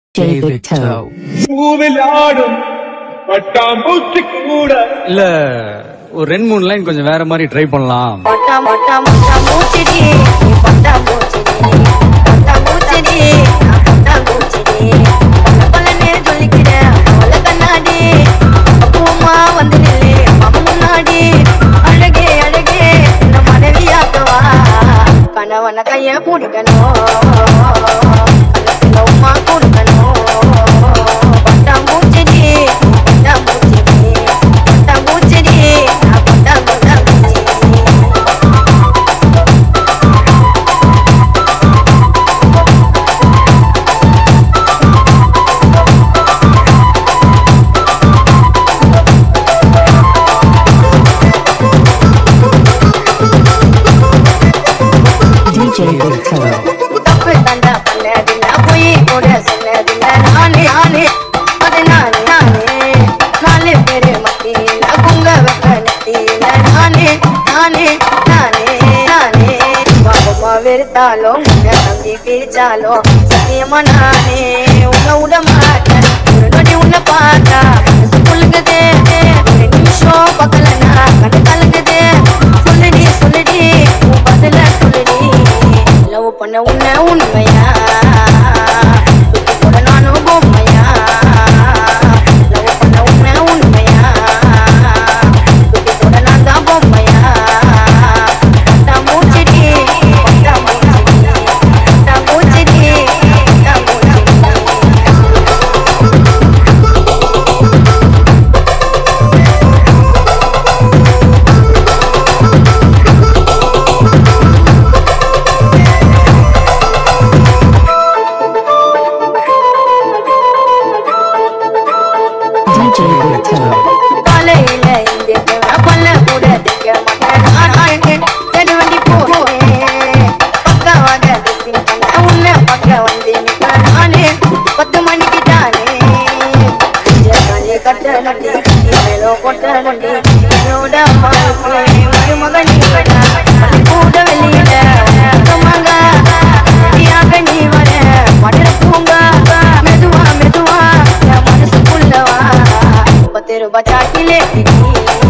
David Toe. பூவிலாடும் பட்டாம்பூச்சி கூட இல்ல ஒரு 2-3 லைன் கொஞ்சம் வேற மாதிரி ட்ரை பண்ணலாம். பட்டா பட்டா பட்டா பூச்சிடி பட்டா பூச்சிடி பட்டா பூச்சிடி பட்டா பூச்சிடி பல்லனே சொல்லிக்கிறேன் பல்ல கண்ணாடி பூமா வந்து நில்லு மாமா முன்னாடி அழகே அழகே இந்த மனைவியாக்கவா கணவன கைய பிடிக்கணும் உமா கொடுக்கணும் பட்டா பூச்சிடி பட்டா பூச்சிடி பட்டா பூச்சிடி பட்டா பட்டா DJ David Toe. தப்பு தண்டா பண்ணதில்ல போய் கூட சொன்னதில்ல நானே நானே அது நானே நானே 4 பேரு மத்தியில குங்க வைக்க நெத்தியில நானே நானே நானே நானே பாபமா வெறுத்தாலும் உன்னை நம்பி பிரிச்சாலும் சத்தியமா நானே உன்னை விட மாட்டேன் ஒரு நொடி உன்னை பார்த்தா சொல்லுங்கதே ஒரு நிமிஷம் பக்கலனா கண்ணு கலங்குதே சொல்லுடி சொல்லுடி உன் பதில சொல்லுடி லவ் பண்ண உன்னை உண்மையா சுத்தி கூட நானும் பொம்மையா லவ் பண்ண உன்னை உண்மையா சுத்தி கூட நான் தான் பொம்மையா பட்டா மூச்சிடி பட்டா மூச்சிடி பட்டா மூச்சிடி பட்டா மூச்சிடி DJ David Toe. காலையில இந்த பல்ல கூட திங்க மாட்டேன் நானே தெரு வண்டி போறேன் பக்கவாக திசிங் பண்ண உன்னை பக்க வந்து நிற்கிறேன் நானே 10 மணிக்கு தானே காலே கட்ட நட்டி மேலோ கொட்ட நட்டி என்னோட அம்மாவுக்கு மகன் கூட வெளியிட மங்க நீயாக நீ வர படுற பூங்க மெதுவா மெதுவா என் மனசுக்குள்ளவா 10 ரூபாய் சாட்டிலே